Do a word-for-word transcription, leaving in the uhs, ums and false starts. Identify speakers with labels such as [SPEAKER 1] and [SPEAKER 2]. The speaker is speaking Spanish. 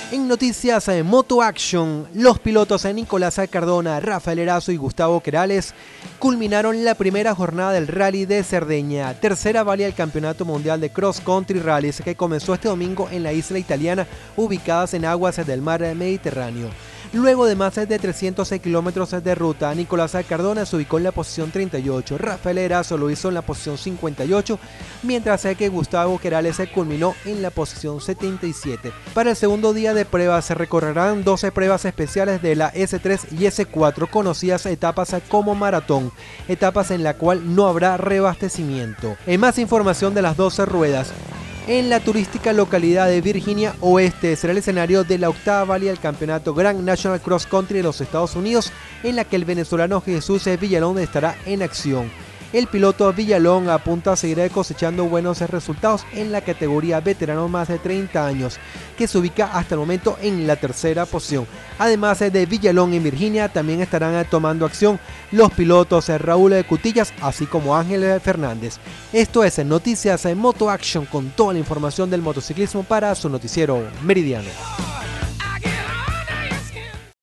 [SPEAKER 1] En noticias de Moto Action, los pilotos Nicolás Cardona, Rafael Erazo y Gustavo Querales culminaron la primera jornada del Rally de Cerdeña, tercera válida del Campeonato Mundial de Cross Country Rallys que comenzó este domingo en la isla italiana ubicadas en aguas del mar Mediterráneo. Luego de más de trescientos seis kilómetros de ruta, Nicolás Cardona se ubicó en la posición treinta y ocho, Rafael Erazo lo hizo en la posición cincuenta y ocho, mientras que Gustavo Querales se culminó en la posición setenta y siete. Para el segundo día de pruebas se recorrerán doce pruebas especiales de la ese tres y ese cuatro, conocidas etapas como maratón, etapas en la cual no habrá reabastecimiento. En más información de las doce ruedas, en la turística localidad de Virginia Oeste será el escenario de la octava válida del campeonato Grand National Cross Country de los Estados Unidos, en la que el venezolano Jesús Villalón estará en acción. El piloto Villalón apunta a seguir cosechando buenos resultados en la categoría veterano más de treinta años, que se ubica hasta el momento en la tercera posición. Además de Villalón en Virginia, también estarán tomando acción los pilotos Raúl Cutillas, así como Ángel Fernández. Esto es Noticias Moto Action, con toda la información del motociclismo para su noticiero meridiano.